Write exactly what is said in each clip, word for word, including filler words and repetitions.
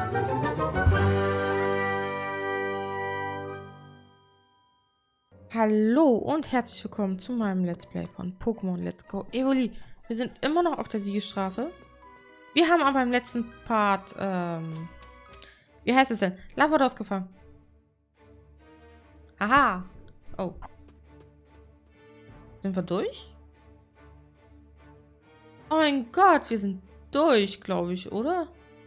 Hallo und herzlich willkommen zu meinem Let's Play von Pokémon Let's Go Evoli. Wir sind immer noch auf der Siegesstraße. Wir haben aber im letzten Part, ähm, wie heißt es denn? Lavados gefangen. Aha. Oh. Sind wir durch? Oh mein Gott, wir sind durch, glaube ich, oder?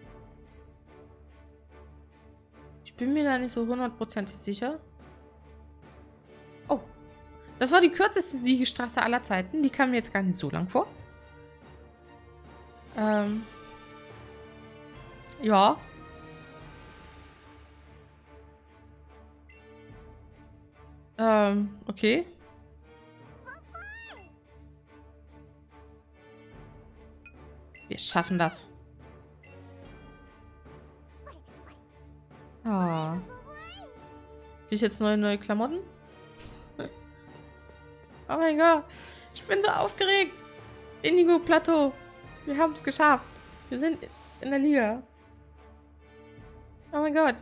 Ich bin mir da nicht so hundertprozentig sicher. Oh. Das war die kürzeste Siegesstraße aller Zeiten. Die kam mir jetzt gar nicht so lang vor. Ähm. Ja. Ähm, okay. Wir schaffen das. Ah. Krieg ich jetzt neue, neue Klamotten? Oh mein Gott. Ich bin so aufgeregt. Indigo Plateau. Wir haben es geschafft. Wir sind in der Liga. Oh mein Gott.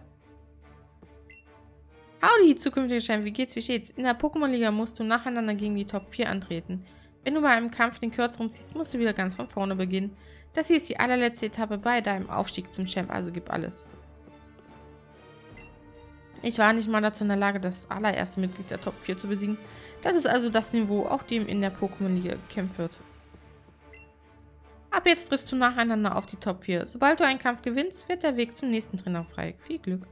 Howdy, zukünftige Champ. Wie geht's, wie steht's? In der Pokémon-Liga musst du nacheinander gegen die Top vier antreten. Wenn du bei einem Kampf den kürzeren ziehst, musst du wieder ganz von vorne beginnen. Das hier ist die allerletzte Etappe bei deinem Aufstieg zum Champ, also gib alles. Ich war nicht mal dazu in der Lage, das allererste Mitglied der Top vier zu besiegen. Das ist also das Niveau, auf dem in der Pokémon-Liga gekämpft wird. Ab jetzt triffst du nacheinander auf die Top vier. Sobald du einen Kampf gewinnst, wird der Weg zum nächsten Trainer frei. Viel Glück.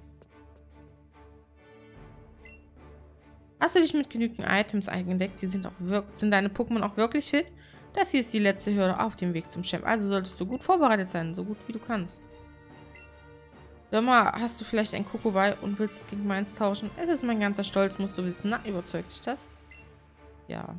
Hast du dich mit genügend Items eingedeckt? Die sind, auch sind deine Pokémon auch wirklich fit? Das hier ist die letzte Hürde auf dem Weg zum Champ. Also solltest du gut vorbereitet sein, so gut wie du kannst. Hör mal, hast du vielleicht ein Kokoball und willst es gegen meins tauschen? Es ist mein ganzer Stolz, musst du wissen. Na, überzeugt dich das? Ja.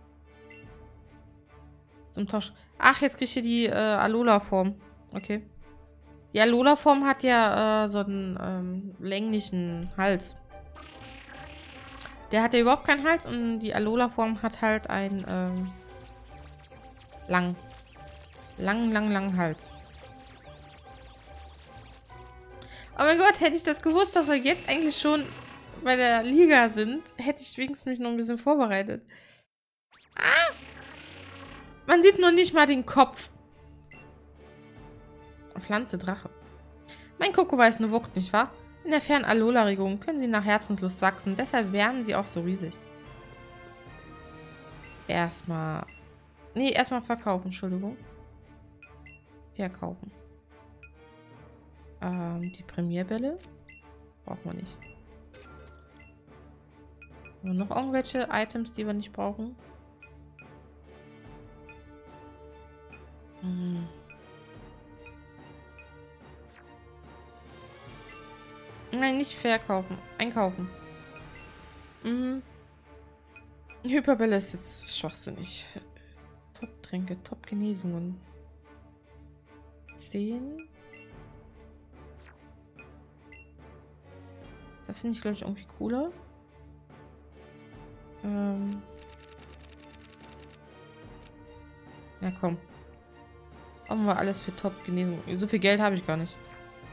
Zum Tausch. Ach, jetzt krieg ich hier die äh, Alola-Form. Okay. Die Alola-Form hat ja äh, so einen ähm, länglichen Hals. Der hat ja überhaupt keinen Hals und die Alola-Form hat halt einen ähm, lang. Lang, lang, lang Hals. Oh mein Gott, hätte ich das gewusst, dass wir jetzt eigentlich schon bei der Liga sind, hätte ich wenigstens mich noch ein bisschen vorbereitet. Ah! Man sieht noch nicht mal den Kopf. Pflanze, Drache. Mein Kokoball ist eine Wucht, nicht wahr? In der fernen Alola-Region können sie nach Herzenslust wachsen, deshalb werden sie auch so riesig. Erstmal... Nee, erstmal verkaufen, Entschuldigung. Verkaufen. Ähm, die Premierbälle brauchen wir nicht. Und noch irgendwelche Items, die wir nicht brauchen? Hm. Nein, nicht verkaufen. Einkaufen. Mhm. Hyperbälle ist jetzt schwachsinnig. Top-Tränke, Top-Genesungen. zehn. Das finde ich, glaube ich, irgendwie cooler. Ähm. Na komm. Machen wir alles für Top-Genesung. So viel Geld habe ich gar nicht.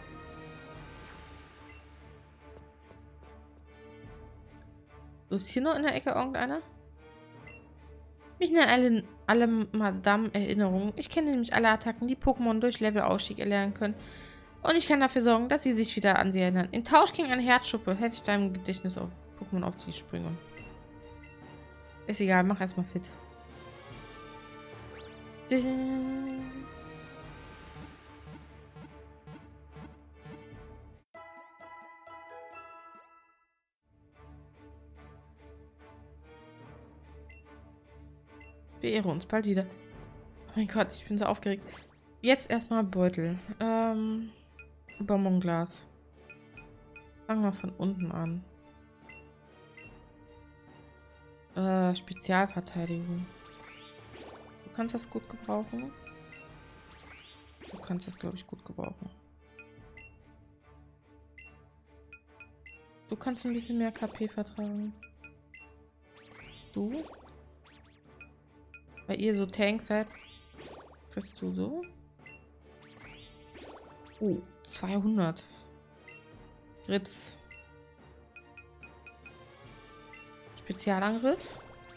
So, ist hier noch in der Ecke irgendeiner? Mich nennen alle, alle Madame Erinnerungen. Ich kenne nämlich alle Attacken, die Pokémon durch Levelaufstieg erlernen können. Und ich kann dafür sorgen, dass sie sich wieder an sie erinnern. In Tausch gegen eine Herzschuppe helfe ich deinem Gedächtnis auf Pokémon auf die Sprünge. Ist egal, mach erstmal fit. Beehre uns bald wieder. Oh mein Gott, ich bin so aufgeregt. Jetzt erstmal Beutel. Ähm, Bonbonglas. Fangen wir von unten an. Äh, Spezialverteidigung. Du kannst das gut gebrauchen. Du kannst das, glaube ich, gut gebrauchen. Du kannst ein bisschen mehr K P vertragen. Du? Weil ihr so Tanks seid, kriegst du so. Oh, zweihundert. Grips. Spezialangriff.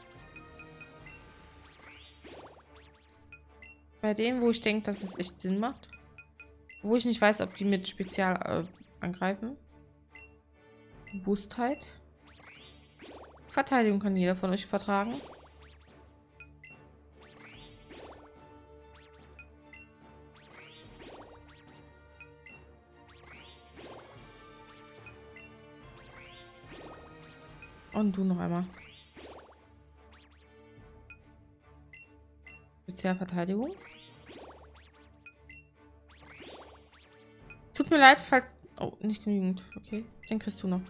Bei dem, wo ich denke, dass es echt Sinn macht. Wo ich nicht weiß, ob die mit Spezial äh, angreifen. Robustheit. Verteidigung kann jeder von euch vertragen. Und du noch einmal. Spezialverteidigung. Tut mir leid, falls... Oh, nicht genügend. Okay, den kriegst du noch.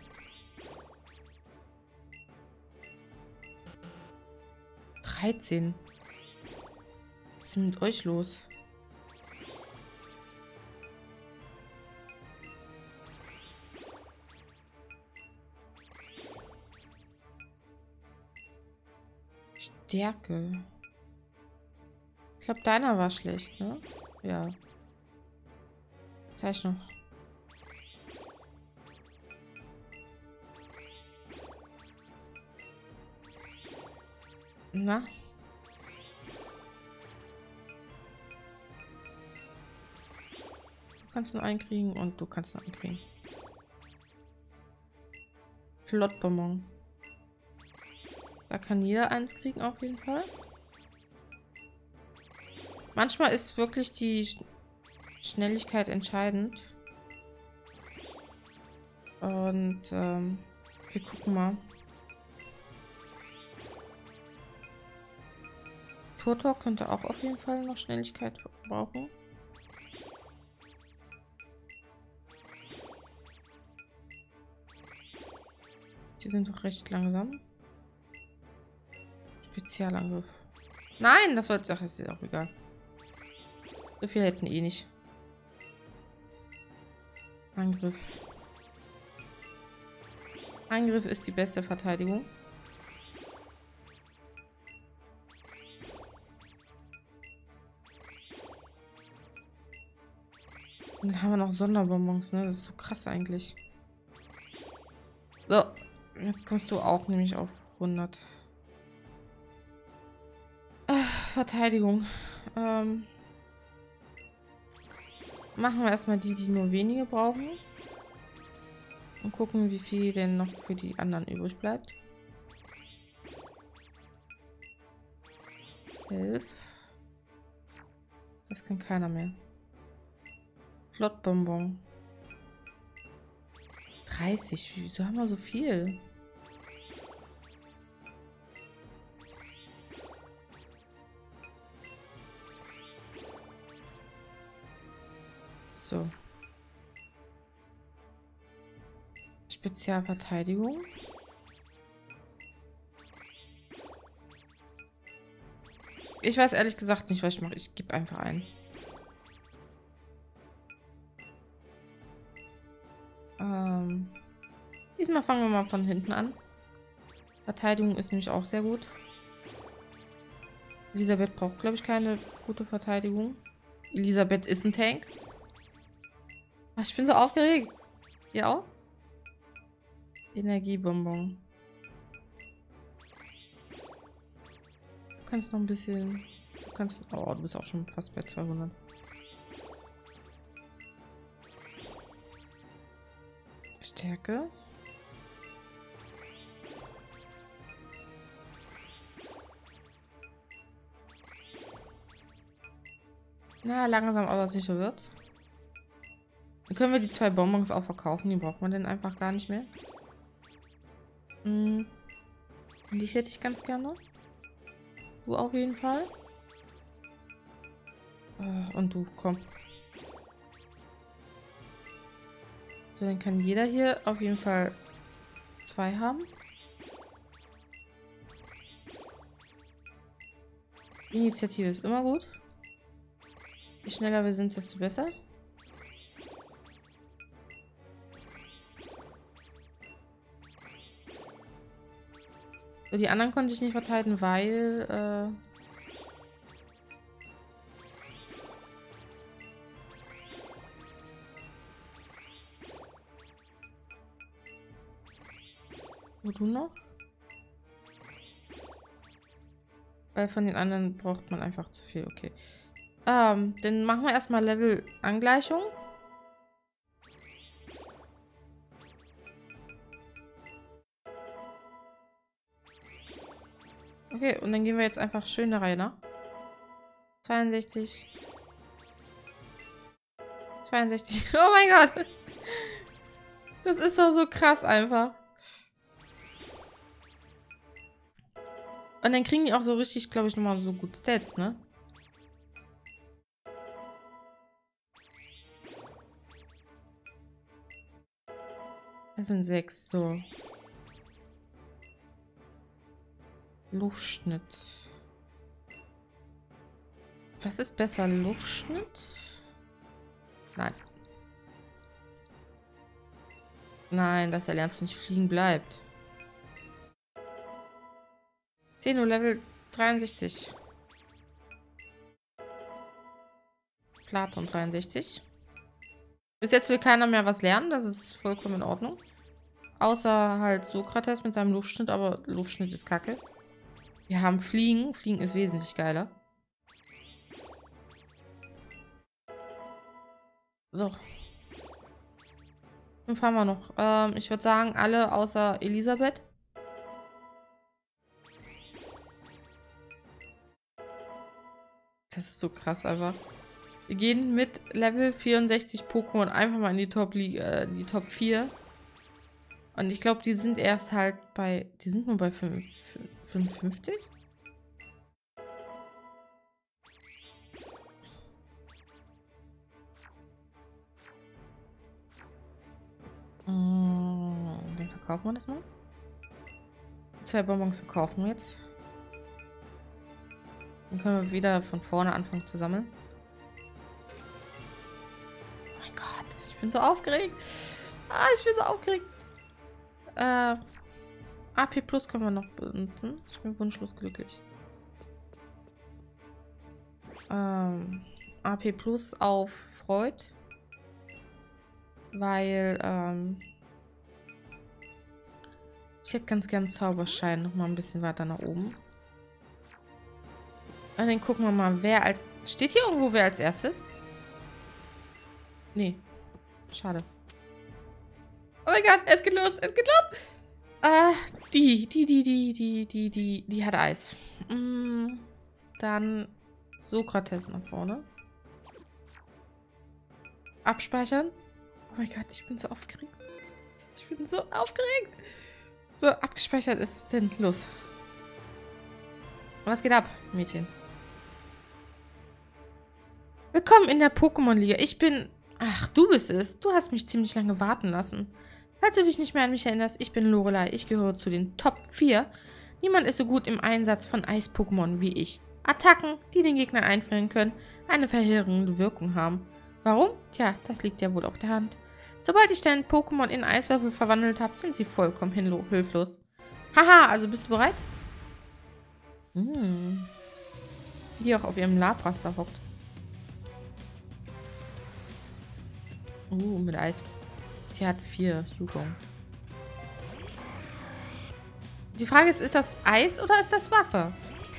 dreizehn. Was ist denn mit euch los? Stärke. Ich glaube, deiner war schlecht, ne? Ja. Zeichnung. Na? Du kannst nur einen kriegen und du kannst nur einen kriegen. Flottbonbon. Da kann jeder eins kriegen auf jeden Fall. Manchmal ist wirklich die Sch Schnelligkeit entscheidend. Und ähm, wir gucken mal. Turtok könnte auch auf jeden Fall noch Schnelligkeit brauchen. Die sind doch recht langsam. Spezialangriff. Nein, das sollte... Ach, ist dir auch egal. So viel hätten eh nicht. Angriff. Angriff ist die beste Verteidigung. Und dann haben wir noch Sonderbonbons, ne? Das ist so krass eigentlich. So, jetzt kommst du auch nämlich auf hundert. Äh, Verteidigung. Ähm, machen wir erstmal die, die nur wenige brauchen. Und gucken, wie viel denn noch für die anderen übrig bleibt. elf. Das kann keiner mehr. Flottbonbon. dreißig. Wieso haben wir so viel? So. Spezialverteidigung. Ich weiß ehrlich gesagt nicht, was ich mache. Ich gebe einfach ein. Ähm, diesmal fangen wir mal von hinten an. Verteidigung ist nämlich auch sehr gut. Elisabeth braucht, glaube ich, keine gute Verteidigung. Elisabeth ist ein Tank. Ach, ich bin so aufgeregt. Ihr auch? Energiebonbon. Du kannst noch ein bisschen... Du kannst... Oh, du bist auch schon fast bei zweihundert. Stärke. Na, langsam aber sicher wird. Dann können wir die zwei Bonbons auch verkaufen. Die braucht man dann einfach gar nicht mehr. Hm. Und die hätte ich ganz gerne. Du auf jeden Fall. Und du, komm. So, dann kann jeder hier auf jeden Fall zwei haben. Initiative ist immer gut. Je schneller wir sind, desto besser. So, die anderen konnte ich nicht verteidigen, weil... Äh Wo du noch? Weil von den anderen braucht man einfach zu viel. Okay. Ähm, dann machen wir erstmal Level-Angleichung. Okay, und dann gehen wir jetzt einfach schön der Reihe nach. zweiundsechzig. zweiundsechzig. Oh mein Gott. Das ist doch so krass einfach. Und dann kriegen die auch so richtig, glaube ich, nochmal so gut Stats, ne? Das sind sechs, so. Luftschnitt. Was ist besser? Luftschnitt? Nein. Nein, dass er lernt nicht fliegen bleibt. zehn Uhr Level dreiundsechzig. Platon dreiundsechzig. Bis jetzt will keiner mehr was lernen, das ist vollkommen in Ordnung. Außer halt Sokrates mit seinem Luftschnitt, aber Luftschnitt ist kacke. Wir haben Fliegen. Fliegen ist wesentlich geiler. So. Fünf haben wir noch. Ähm, ich würde sagen, alle außer Elisabeth. Das ist so krass einfach. Wir gehen mit Level vierundsechzig Pokémon einfach mal in die Top Liga, äh, die Top vier. Und ich glaube, die sind erst halt bei. Die sind nur bei fünfundfünfzig? Hm, dann verkaufen wir das mal. Zwei Bonbons verkaufen wir jetzt. Dann können wir wieder von vorne anfangen zu sammeln. Oh mein Gott, ich bin so aufgeregt. Ah, ich bin so aufgeregt. Äh, A P Plus können wir noch benutzen. Ich bin wunschlos glücklich. Ähm, A P Plus auf Freud. Weil, ähm, ich hätte ganz gern Zauberschein noch mal ein bisschen weiter nach oben. Und dann gucken wir mal, wer als... Steht hier irgendwo, wer als erstes? Nee. Schade. Oh mein Gott, es geht los, es geht los! Äh, die, die, die, die, die, die, die, die hat Eis. Mm, dann Sokrates nach vorne. Abspeichern. Oh mein Gott, ich bin so aufgeregt. Ich bin so aufgeregt. So, abgespeichert ist es denn. Los. Was geht ab, Mädchen? Willkommen in der Pokémon-Liga. Ich bin... Ach, du bist es. Du hast mich ziemlich lange warten lassen. Falls du dich nicht mehr an mich erinnerst, ich bin Lorelei. Ich gehöre zu den Top vier. Niemand ist so gut im Einsatz von Eis-Pokémon wie ich. Attacken, die den Gegner einfrieren können, eine verheerende Wirkung haben. Warum? Tja, das liegt ja wohl auf der Hand. Sobald ich dein Pokémon in Eiswürfel verwandelt habe, sind sie vollkommen hilflos. Haha, also bist du bereit? Hm. Die auch auf ihrem Lapras da hockt. Uh, mit Eis. Sie hat vier Jugend. Die Frage ist, ist das Eis oder ist das Wasser?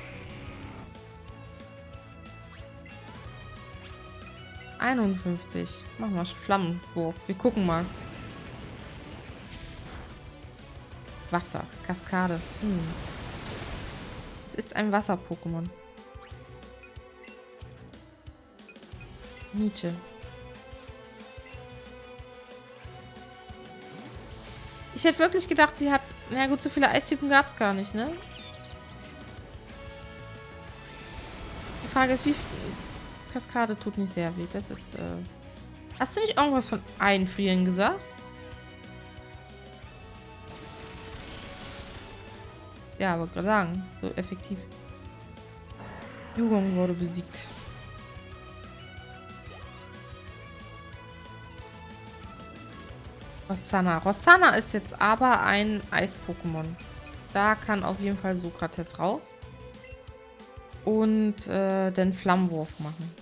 einundfünfzig. Machen wir Flammenwurf. Wir gucken mal. Wasser. Kaskade. Hm. Es ist ein Wasser-Pokémon. Nietzsche. Ich hätte wirklich gedacht, sie hat... Na gut, so viele Eistypen gab es gar nicht, ne? Die Frage ist, wie... Kaskade tut nicht sehr weh. Das ist, äh... Hast du nicht irgendwas von Einfrieren gesagt? Ja, wollte gerade sagen. So effektiv. Jugong wurde besiegt. Rossana. Rossana ist jetzt aber ein Eis-Pokémon. Da kann auf jeden Fall Sokrates raus. Und äh, den Flammenwurf machen.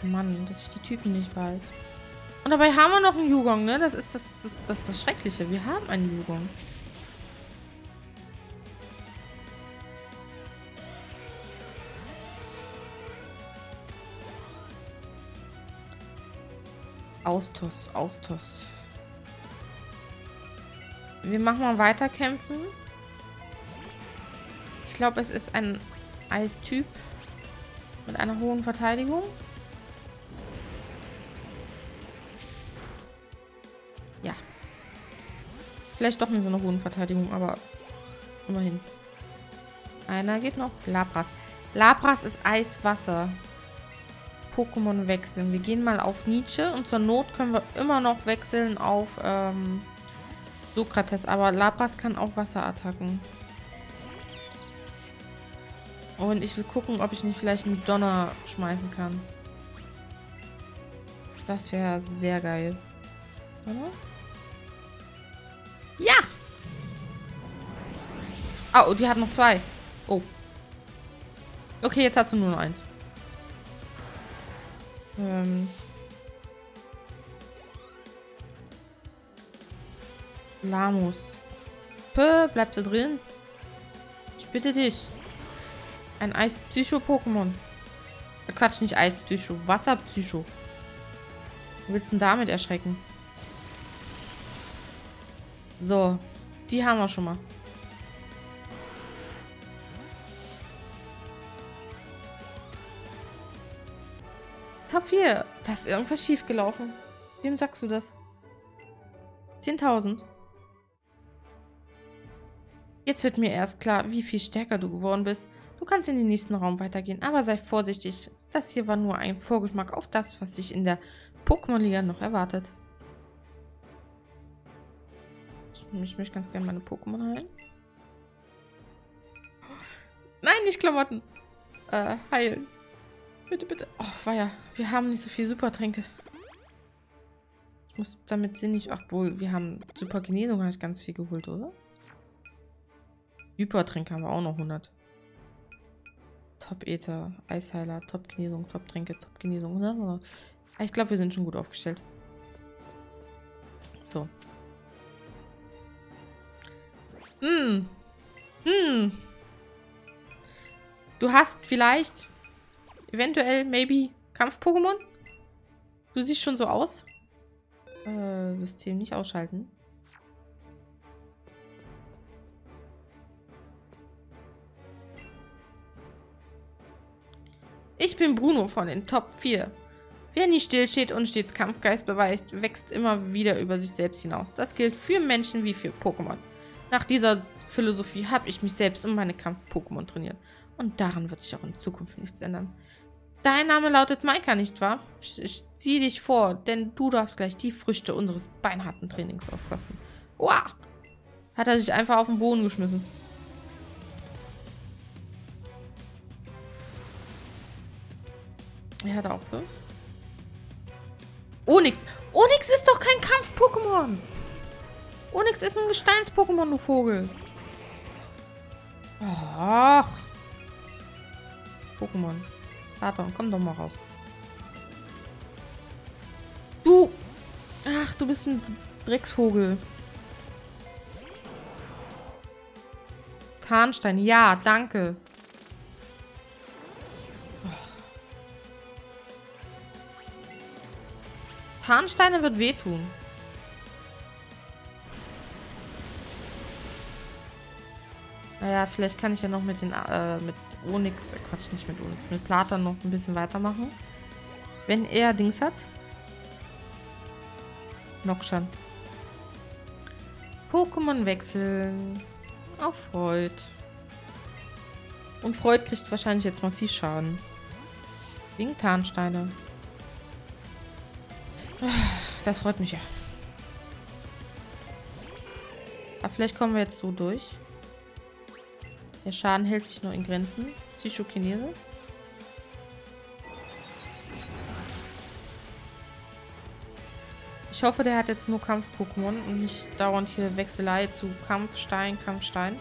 Mann, dass ich die Typen nicht weiß. Und dabei haben wir noch einen Yugong, ne? Das ist das, das, das, das Schreckliche. Wir haben einen Yugong. Austos, Austos. Wir machen mal weiter kämpfen. Ich glaube, es ist ein Eistyp mit einer hohen Verteidigung. Ja. Vielleicht doch mit so einer hohen Verteidigung, aber immerhin. Einer geht noch. Lapras. Lapras ist Eiswasser. Pokémon wechseln. Wir gehen mal auf Nietzsche und zur Not können wir immer noch wechseln auf ähm, Sokrates. Aber Lapras kann auch Wasserattacken. Und ich will gucken, ob ich nicht vielleicht einen Donner schmeißen kann. Das wäre sehr geil. Oder? Ja! Oh, die hat noch zwei. Oh. Okay, jetzt hat sie nur noch eins. Ähm. Lamus. Pö, bleibt sie drin? Ich bitte dich. Ein Eis-Psycho-Pokémon. Quatsch, nicht Eis-Psycho. Wasser-Psycho. Du willst denn damit erschrecken? So. Die haben wir schon mal. Top vier. Da ist irgendwas schief gelaufen. Wem sagst du das? zehntausend. Jetzt wird mir erst klar, wie viel stärker du geworden bist. Du kannst in den nächsten Raum weitergehen, aber sei vorsichtig. Das hier war nur ein Vorgeschmack auf das, was dich in der Pokémon-Liga noch erwartet. Ich, ich möchte ganz gerne meine Pokémon heilen. Nein, nicht Klamotten. Äh, heilen. Bitte, bitte. Oh, weia. Wir haben nicht so viel Supertränke. Ich muss damit sinnig... Ach wohl, wir haben Super Genesung, habe ich ganz viel geholt, oder? Hypertränke haben wir auch noch hundert. Top Ether, Eisheiler, Top Genesung, Top Tränke, Top Genesung. Ne? Ich glaube, wir sind schon gut aufgestellt. So. Hm. Hm. Du hast vielleicht, eventuell, maybe, Kampf-Pokémon? Du siehst schon so aus. Äh, System nicht ausschalten. Ich bin Bruno von den Top vier. Wer nie stillsteht und stets Kampfgeist beweist, wächst immer wieder über sich selbst hinaus. Das gilt für Menschen wie für Pokémon. Nach dieser Philosophie habe ich mich selbst und meine Kampf-Pokémon trainiert. Und daran wird sich auch in Zukunft nichts ändern. Dein Name lautet Maika, nicht wahr? Ich zieh dich vor, denn du darfst gleich die Früchte unseres beinharten Trainings auskosten. Wow! Hat er sich einfach auf den Boden geschmissen. Er hat auch fünf. Onyx. Onyx ist doch kein Kampf-Pokémon. Onyx ist ein Gesteins-Pokémon, du Vogel. Ach. Pokémon. Vater, komm doch mal raus. Du. Ach, du bist ein Drecksvogel. Tarnstein. Ja, danke. Tarnsteine wird wehtun. Naja, vielleicht kann ich ja noch mit den äh, mit Onyx, äh, Quatsch, nicht mit Onyx, mit Platon noch ein bisschen weitermachen. Wenn er Dings hat. Noxan. Pokémon wechseln. Auf Freud. Und Freud kriegt wahrscheinlich jetzt massiv Schaden. Wegen Tarnsteine. Das freut mich ja. Aber vielleicht kommen wir jetzt so durch. Der Schaden hält sich noch in Grenzen. Psychokinese. Ich hoffe, der hat jetzt nur Kampf-Pokémon und nicht dauernd hier Wechselei zu Kampfstein, Kampfstein.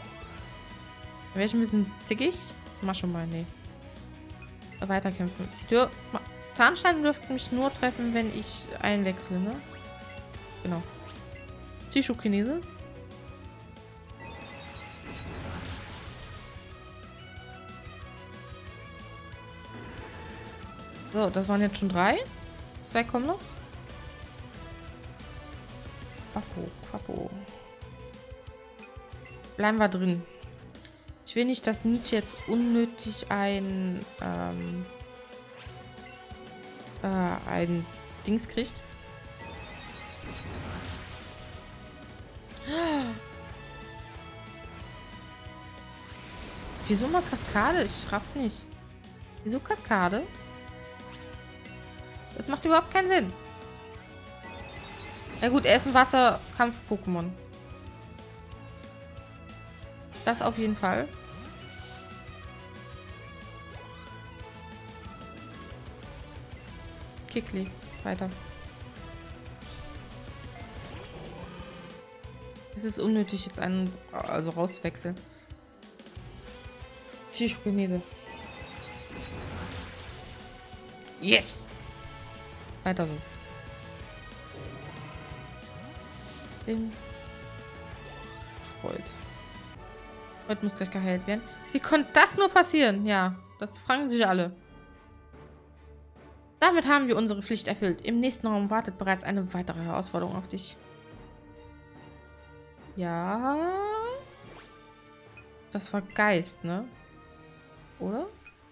Wäre ich ein bisschen zickig? Mach schon mal, nee. Weiterkämpfen. Die Tür. Tarnsteine dürften mich nur treffen, wenn ich einwechsle, ne? Genau. Psychokinese. So, das waren jetzt schon drei. Zwei kommen noch. Quapo, Quapo. Bleiben wir drin. Ich will nicht, dass Nietzsche jetzt unnötig ein, ähm, äh, ein Dings kriegt. Wieso mal Kaskade? Ich raff's nicht. Wieso Kaskade? Das macht überhaupt keinen Sinn. Ja gut, er ist ein Wasserkampf-Pokémon. Das auf jeden Fall. Kickli. Weiter. Es ist unnötig, jetzt einen also rauszuwechseln. Psychokinese. Yes! Weiter so. Den Freud. Freud muss gleich geheilt werden. Wie konnte das nur passieren? Ja, das fragen sich alle. Damit haben wir unsere Pflicht erfüllt. Im nächsten Raum wartet bereits eine weitere Herausforderung auf dich. Ja. Das war Geist, ne? Oder?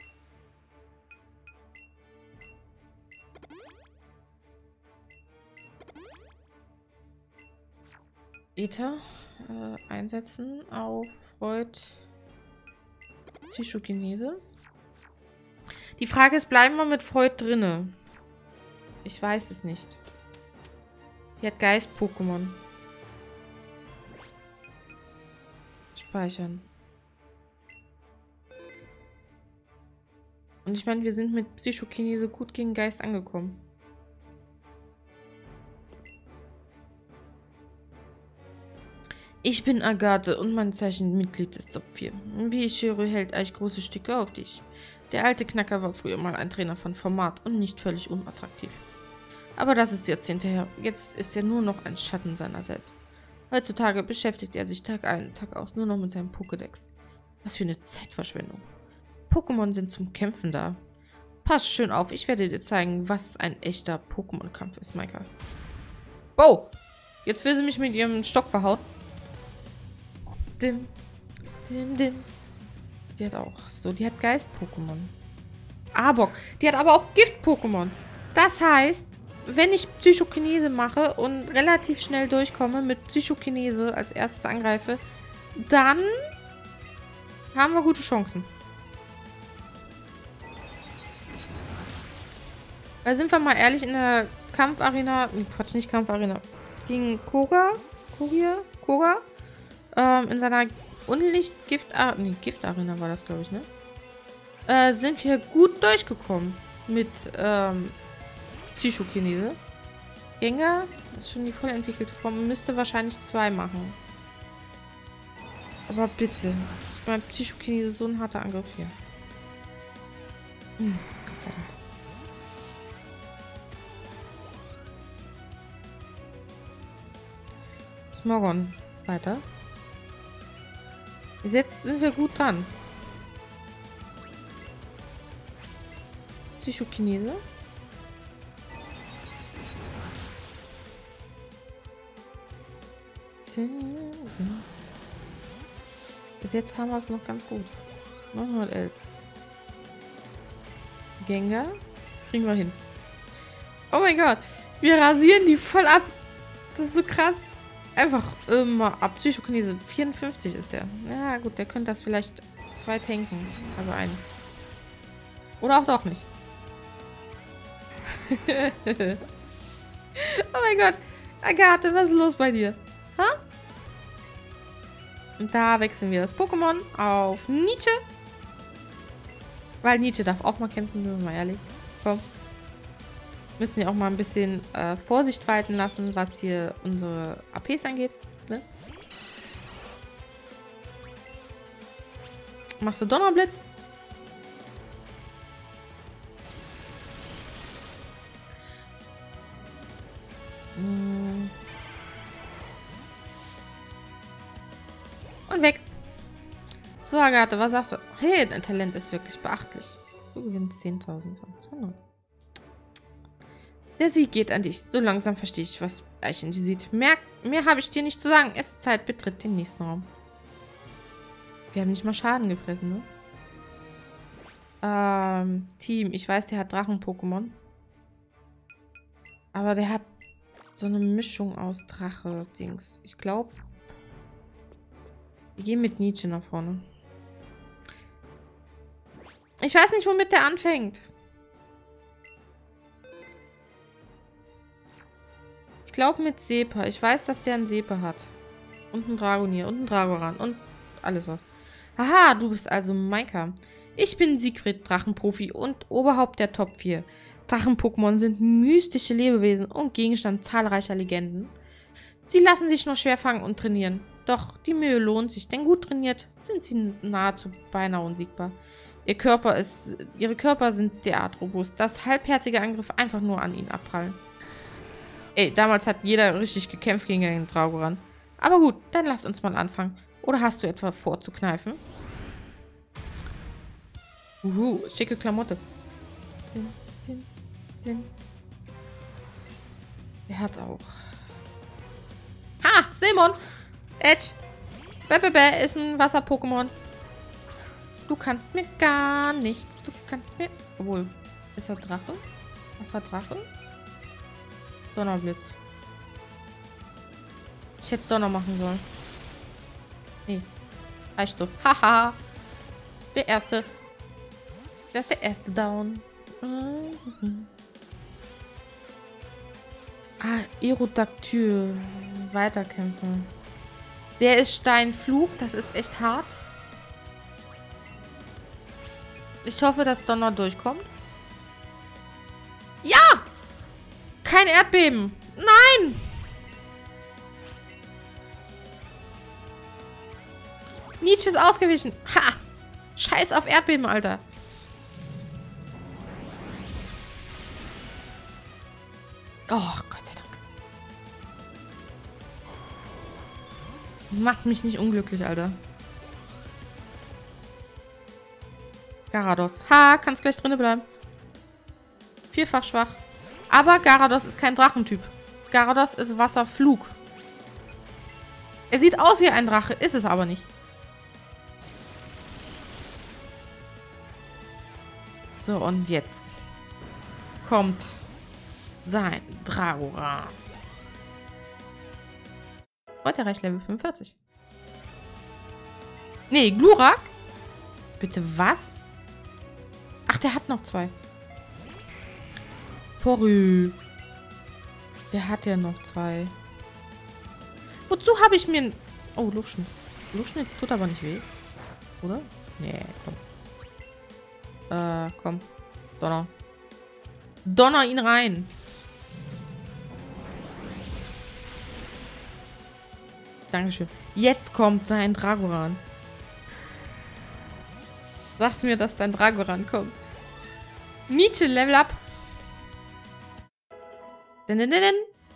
Ether äh, einsetzen auf Freud Psychokinese. Die Frage ist, bleiben wir mit Freud drinne? Ich weiß es nicht. Die hat Geist-Pokémon. Speichern. Und ich meine, wir sind mit Psychokinese gut gegen Geist angekommen. Ich bin Agathe und mein Zeichen Mitglied des Top vier. Wie ich höre, hält Eich große Stücke auf dich. Der alte Knacker war früher mal ein Trainer von Format und nicht völlig unattraktiv. Aber das ist jetzt hinterher. Jetzt ist er nur noch ein Schatten seiner selbst. Heutzutage beschäftigt er sich Tag ein, Tag aus nur noch mit seinem Pokédex. Was für eine Zeitverschwendung. Pokémon sind zum Kämpfen da. Pass schön auf, ich werde dir zeigen, was ein echter Pokémon-Kampf ist, Maika. Wow! Jetzt will sie mich mit ihrem Stock verhauen. Dim, dim, dim. Die hat auch so, die hat Geist-Pokémon. Arbok. Die hat aber auch Gift-Pokémon. Das heißt, wenn ich Psychokinese mache und relativ schnell durchkomme mit Psychokinese als erstes angreife, dann haben wir gute Chancen. Weil sind wir mal ehrlich, in der Kampfarena, nee, Quatsch, nicht Kampfarena, gegen Koga, Kogia, Koga, ähm, in seiner Unlicht-Gift-Arena, nee, Gift-Arena war das, glaube ich, ne? Äh, sind wir gut durchgekommen mit, ähm, Psychokinese. Gengar, das ist schon die voll entwickelte Form, müsste wahrscheinlich zwei machen. Aber bitte, ich meine, Psychokinese, so ein harter Angriff hier. Hm, Gott sei Dank. Smogon. Weiter. Jetzt sind wir gut dran. Psychokinese. Bis jetzt haben wir es noch ganz gut. neunhundertelf. Gengar. Kriegen wir hin. Oh mein Gott. Wir rasieren die voll ab. Das ist so krass. Einfach immer ab. Psychokinese. vierundfünfzig ist der. Ja gut, der könnte das vielleicht zwei tanken. Also einen. Oder auch doch nicht. Oh mein Gott. Agathe, was ist los bei dir? Ha? Und da wechseln wir das Pokémon auf Nietzsche. Weil Nietzsche darf auch mal kämpfen, sind wir mal ehrlich. Komm. Müssen ja auch mal ein bisschen äh, Vorsicht walten lassen, was hier unsere A Ps angeht. Ne? Machst du Donnerblitz? Ragate, was sagst du? Hey, dein Talent ist wirklich beachtlich. Du gewinnst zehntausend. Der Sieg geht an dich. So langsam verstehe ich, was Eich in dir sieht. Mehr, mehr habe ich dir nicht zu sagen. Es ist Zeit, betritt den nächsten Raum. Wir haben nicht mal Schaden gefressen, ne? Ähm, Team. Ich weiß, der hat Drachen-Pokémon. Aber der hat so eine Mischung aus Drache-Dings. Ich glaube, wir gehen mit Nietzsche nach vorne. Ich weiß nicht, womit der anfängt. Ich glaube mit Sepa. Ich weiß, dass der einen Sepa hat. Und einen Dragonier und einen Dragoran und alles was. Aha, du bist also Maika. Ich bin Siegfried, Drachenprofi und Oberhaupt der Top vier. Drachen-Pokémon sind mystische Lebewesen und Gegenstand zahlreicher Legenden. Sie lassen sich nur schwer fangen und trainieren. Doch die Mühe lohnt sich, denn gut trainiert sind sie nahezu beinahe unsiegbar. Ihr Körper ist, ihre Körper sind derart robust, dass halbherzige Angriffe einfach nur an ihnen abprallen. Ey, damals hat jeder richtig gekämpft gegen den Dragoran. Aber gut, dann lass uns mal anfangen. Oder hast du etwa vor zu kneifen? Uhu, schicke Klamotte. Din, din, din. Er hat auch. Ha! Simon! Edge! Bebebe ist ein Wasser-Pokémon. Du kannst mir gar nichts. Du kannst mir... Obwohl, ist er Drache? Wasser-Drache? Donnerblitz. Ich hätte Donner machen sollen. Nee. Eisstoff. Haha! Der erste. Das ist der erste Down. Mhm. Ah, Aerodactyl. Weiterkämpfen. Der ist Steinflug. Das ist echt hart. Ich hoffe, dass Donner durchkommt. Ja! Kein Erdbeben. Nein! Nietzsche ist ausgewichen. Ha! Scheiß auf Erdbeben, Alter. Oh, Gott sei Dank. Macht mich nicht unglücklich, Alter. Garados. Ha, kannst gleich drinnen bleiben. Vierfach schwach. Aber Garados ist kein Drachentyp. Garados ist Wasserflug. Er sieht aus wie ein Drache, ist es aber nicht. So, und jetzt kommt sein Dragoran. Heute erreicht Level fünfundvierzig. Nee, Glurak? Bitte was? Ach, der hat noch zwei. Porü. Der hat ja noch zwei. Wozu habe ich mir... Oh, Luftschnitt. Luftschnitt tut aber nicht weh. Oder? Nee, komm. Äh, komm. Donner. Donner ihn rein. Dankeschön. Jetzt kommt sein Dragoran. Sagst mir, dass dein Dragoran kommt. Nietzsche, Level up. Din, din, din, din.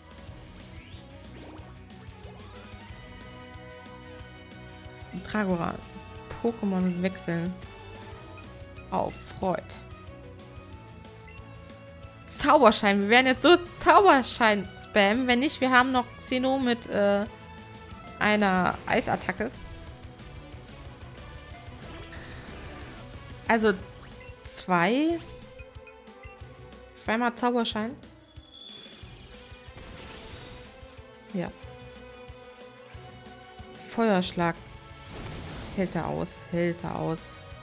Dragoran. Pokémon wechseln. Auf Freud. Zauberschein. Wir werden jetzt so Zauberschein spammen. Wenn nicht, wir haben noch Xeno mit äh, einer Eisattacke. Also zwei. Zweimal Zauberschein. Ja. Feuerschlag. Hält er aus. Hält er aus.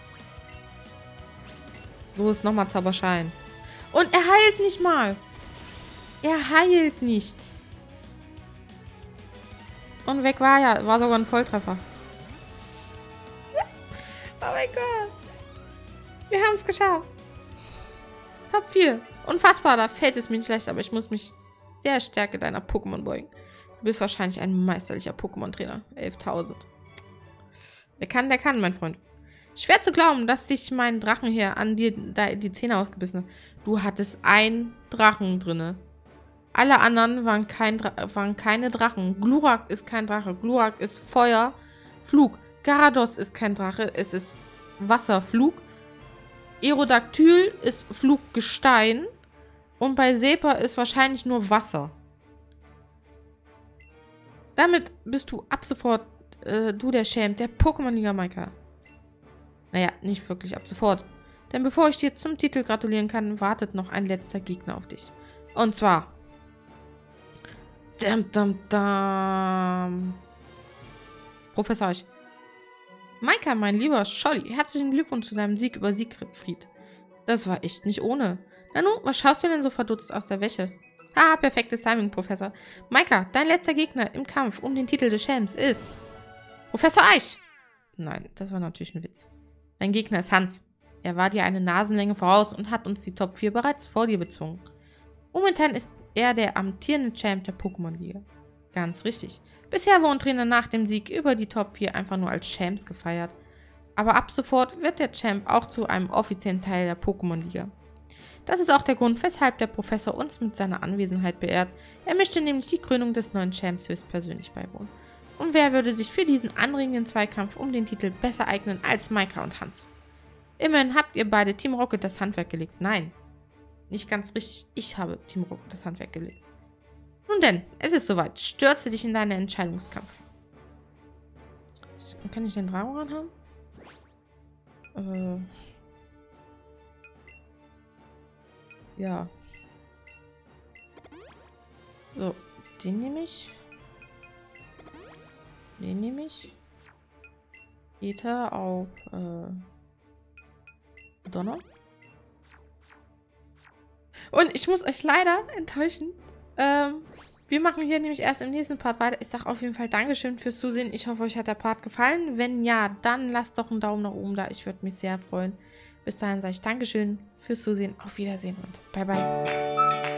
So ist nochmal Zauberschein. Und er heilt nicht mal. Er heilt nicht. Und weg war er. War sogar ein Volltreffer. Oh mein Gott. Wir haben es geschafft. Top vier. Unfassbar. Da fällt es mir nicht leicht, aber ich muss mich der Stärke deiner Pokémon beugen. Du bist wahrscheinlich ein meisterlicher Pokémon-Trainer. elftausend. Wer kann, der kann, mein Freund. Schwer zu glauben, dass sich mein Drachen hier an dir die Zähne ausgebissen hat. Du hattest einen Drachen drinne. Alle anderen waren, kein Dra waren keine Drachen. Glurak ist kein Drache. Glurak ist Feuer, Flug. Garados ist kein Drache, es ist Wasserflug. Aerodactyl ist Fluggestein. Und bei Sepa ist wahrscheinlich nur Wasser. Damit bist du ab sofort, äh, du der Champ, der Pokémon-Liga Maika. Naja, nicht wirklich ab sofort. Denn bevor ich dir zum Titel gratulieren kann, wartet noch ein letzter Gegner auf dich. Und zwar... Dam, dam, dam. Professor Eich. Maika, mein lieber Scholli, herzlichen Glückwunsch zu deinem Sieg über Siegfried. Das war echt nicht ohne. Nanu, was schaust du denn so verdutzt aus der Wäsche? Haha, perfektes Timing, Professor. Maika, dein letzter Gegner im Kampf um den Titel des Champs ist... Professor Eich! Nein, das war natürlich ein Witz. Dein Gegner ist Hans. Er war dir eine Nasenlänge voraus und hat uns die Top vier bereits vor dir bezwungen. Momentan ist er der amtierende Champ der Pokémon-Liga. Ganz richtig. Bisher wurden Trainer nach dem Sieg über die Top vier einfach nur als Champs gefeiert. Aber ab sofort wird der Champ auch zu einem offiziellen Teil der Pokémon-Liga. Das ist auch der Grund, weshalb der Professor uns mit seiner Anwesenheit beehrt. Er möchte nämlich die Krönung des neuen Champs höchstpersönlich beiwohnen. Und wer würde sich für diesen anregenden Zweikampf um den Titel besser eignen als Maika und Hans? Immerhin habt ihr beide Team Rocket das Handwerk gelegt. Nein, nicht ganz richtig. Ich habe Team Rocket das Handwerk gelegt. Nun denn, es ist soweit. Stürze dich in deinen Entscheidungskampf. Kann ich den Dragoran haben? Äh... Ja. So, den nehme ich. Den nehme ich. Ether auf äh, Donner. Und ich muss euch leider enttäuschen. Ähm, wir machen hier nämlich erst im nächsten Part weiter. Ich sage auf jeden Fall Dankeschön fürs Zusehen. Ich hoffe, euch hat der Part gefallen. Wenn ja, dann lasst doch einen Daumen nach oben da. Ich würde mich sehr freuen. Bis dahin sage ich Dankeschön fürs Zusehen. Auf Wiedersehen und bye bye.